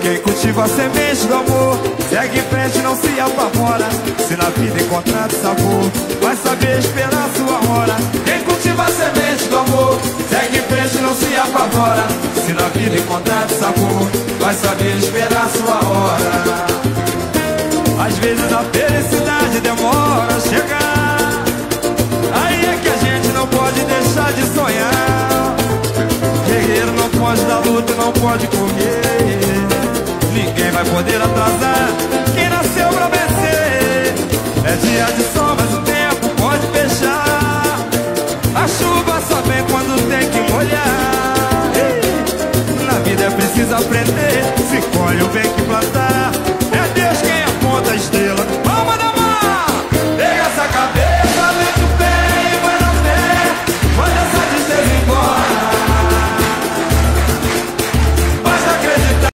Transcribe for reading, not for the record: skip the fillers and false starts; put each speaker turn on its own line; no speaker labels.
Quem cultiva a semente do amor segue em frente, não se apavora. Se na vida encontrar sabor, vai saber esperar sua hora. Quem cultiva a semente do amor segue em frente, não se apavora. Se na vida encontrar sabor, vai saber esperar sua hora. Às vezes a felicidade demora a chegar, aí é que a gente não pode deixar de sonhar. Guerreiro não pode dar luta, não pode correr. Ninguém vai poder atrasar quem nasceu pra vencer. É dia de sol, mas o tempo pode fechar. A chuva só vem quando tem que molhar. Na vida é preciso aprender, se colhe o bem que plantar.